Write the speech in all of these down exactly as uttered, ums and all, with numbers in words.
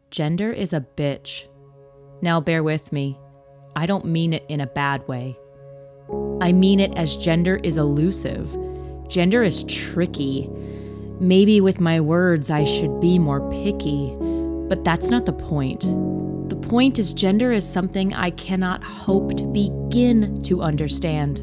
Gender is a bitch. Now bear with me. I don't mean it in a bad way. I mean it as gender is elusive. Gender is tricky. Maybe with my words I should be more picky, but that's not the point. The point is gender is something I cannot hope to begin to understand.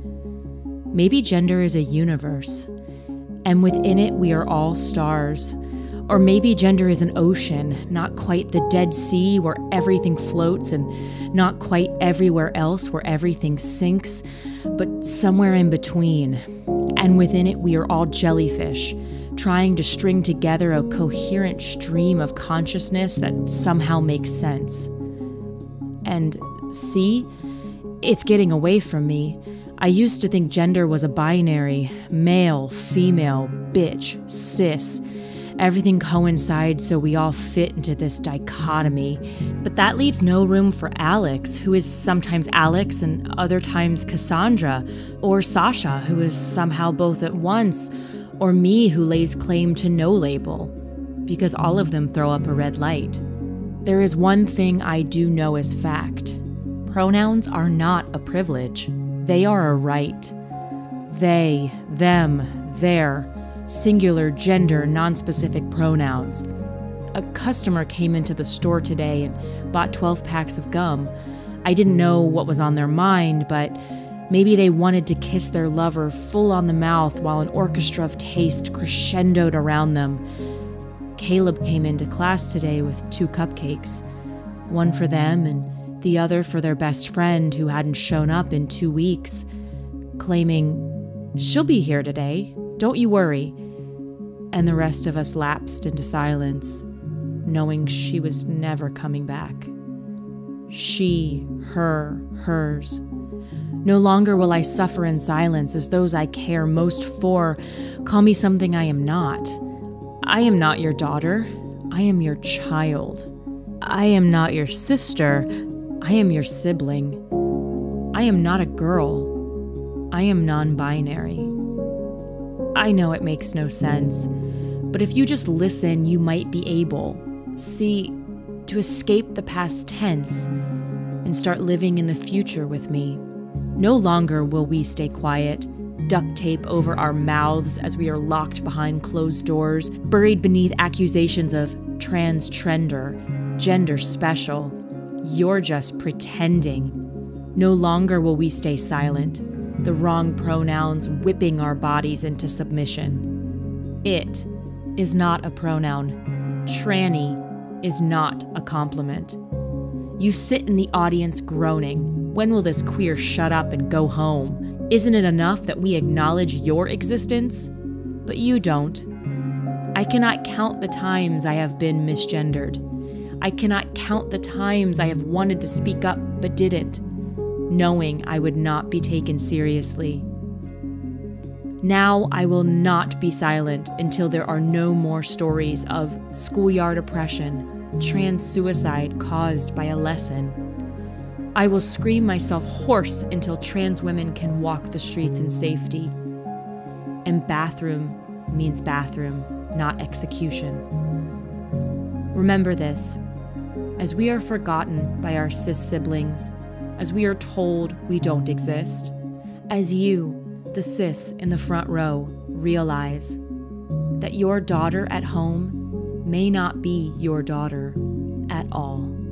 Maybe gender is a universe, and within it we are all stars. Or maybe gender is an ocean, not quite the Dead Sea where everything floats and not quite everywhere else where everything sinks, but somewhere in between. And within it we are all jellyfish, trying to string together a coherent stream of consciousness that somehow makes sense. And see, it's getting away from me. I used to think gender was a binary, male, female, bitch, cis. Everything coincides so we all fit into this dichotomy. But that leaves no room for Alex, who is sometimes Alex and other times Cassandra, or Sasha, who is somehow both at once, or me, who lays claim to no label, because all of them throw up a red light. There is one thing I do know as fact. Pronouns are not a privilege. They are a right. They, them, their, singular, gender, non-specific pronouns. A customer came into the store today and bought twelve packs of gum. I didn't know what was on their mind, but maybe they wanted to kiss their lover full on the mouth while an orchestra of taste crescendoed around them. Caleb came into class today with two cupcakes, one for them and the other for their best friend who hadn't shown up in two weeks, claiming, "She'll be here today, don't you worry." And the rest of us lapsed into silence, knowing she was never coming back. She, her, hers. No longer will I suffer in silence as those I care most for call me something I am not. I am not your daughter. I am your child. I am not your sister. I am your sibling. I am not a girl. I am non-binary. I know it makes no sense, but if you just listen, you might be able, see, to escape the past tense and start living in the future with me. No longer will we stay quiet, duct tape over our mouths as we are locked behind closed doors, buried beneath accusations of trans-trender, gender special. You're just pretending. No longer will we stay silent, the wrong pronouns whipping our bodies into submission. It is not a pronoun. Tranny is not a compliment. You sit in the audience groaning. When will this queer shut up and go home? Isn't it enough that we acknowledge your existence? But you don't. I cannot count the times I have been misgendered. I cannot count the times I have wanted to speak up but didn't, knowing I would not be taken seriously. Now I will not be silent until there are no more stories of schoolyard oppression, trans suicide caused by a lesson. I will scream myself hoarse until trans women can walk the streets in safety. And bathroom means bathroom, not execution. Remember this, as we are forgotten by our cis siblings, as we are told we don't exist, as you, the cis in the front row, realize that your daughter at home may not be your daughter at all.